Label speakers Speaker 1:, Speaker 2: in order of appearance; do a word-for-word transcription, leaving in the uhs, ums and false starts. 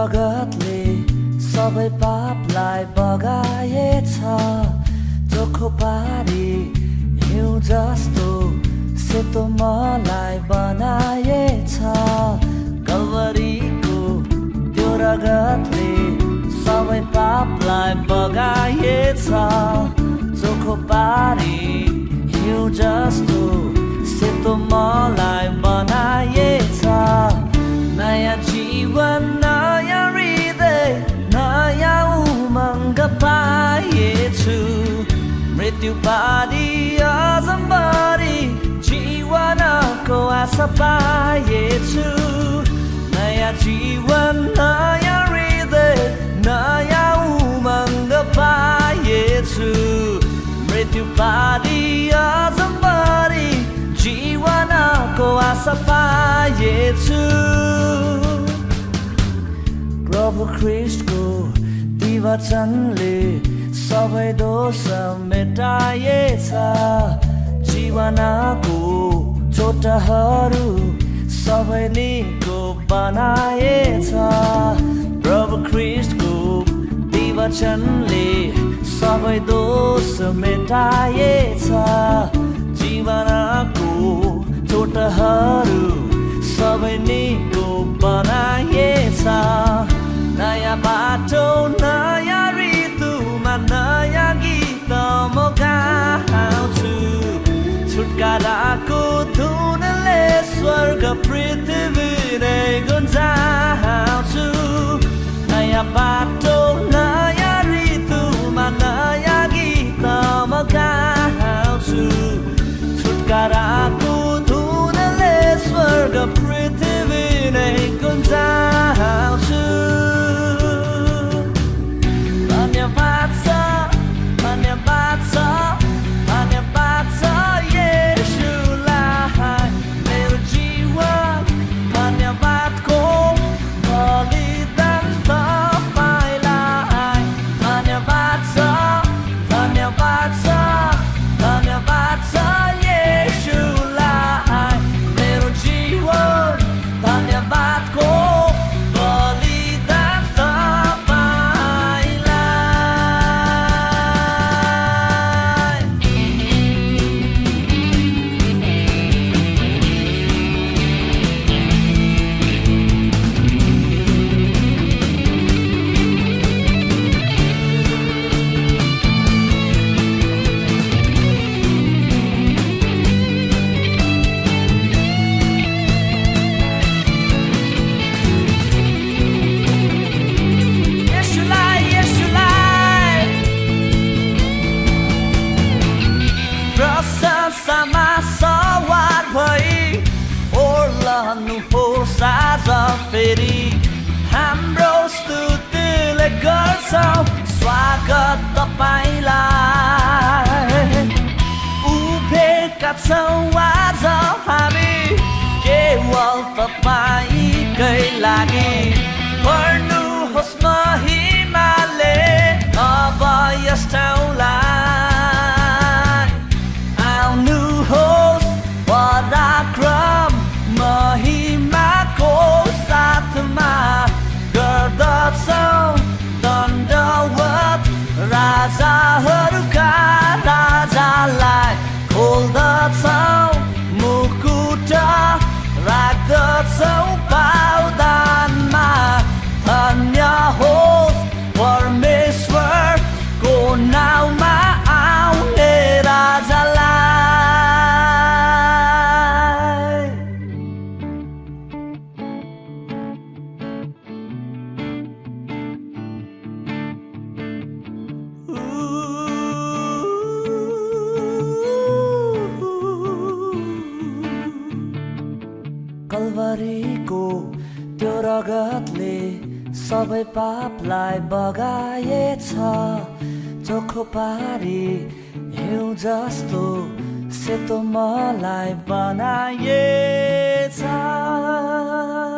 Speaker 1: रगतले सबै पापलाई बगाएछ चोखो पारी हिउँ जस्तो सेतो मलाई बनाएछ कल्वरीको त्यो रगतले सबै पापलाई बगाएछ चोखो पारी हिउँ जस्तो सेतो मलाई बनाएछ नयाँ जीवन नयाँ हृदय नयाँ उमङ्ग पाएछु मृत्युपारी अजम्बरी जीवनको आशा पाएछु नयाँ जीवन नयाँ हृदय नयाँ उमङ्ग पाएछु मृत्युपारी अजम्बरी जीवनको आशा पाएछु प्रभु ख्रीष्टको ती वचनले सबै दोष मेटाएछ जीवनको चोटहरू सबै निको बनाएछ प्रभु ख्रीष्टको ती वचनले सबै दोष मेटाएछ जीवनको चोटहरू सबै निको बनाएछ नयाँ बाटो नयाँ ऋतुमा नयाँ गीत म गाउँछु छुटकाराको धुनले स्वर्ग पृथ्वी नै गुन्जाउँछु नयाँ बाटो नयाँ ऋतुमा नयाँ गीत म गाउँछु छुटकाराको धुनले स्वर्ग पृथ्वी नै गुन्जाउँछु धन्यवाद छ धन्यवाद छ धन्यवाद छ येशूलाई मेरो जीवन धन्यवादको बलिदान तपाईलाई धन्यवाद छ धन्यवाद छ धन्यवाद छ येशूलाई मेरो जीवन धन्यवादको बलिदान प्रशंसामा सवार भई ओर्लनुहोस् आज फेरि हाम्रो स्तुतिले गर्छौँ स्वागत तपाईलाई उभिएका छौँ आज हामी केवल तपाईँकै लागि गर्नुहोस् महिमाले अब यस ठाउँलाई आउनुहोस् पराक्रम महिमाको साथमा गर्दछौँ दण्डवत राजाहरूका राजालाई खोल्दछौँ मुकुट राख्दछौँ पावदानमा धन्य होस् परमेश्वरको नाउँमा आउने राजालाई कल्वरीको त्यो रगतले सबै पापलाई बगाएछ चोखो पारी हिउँ जस्तो सेतो मलाई बनाएछ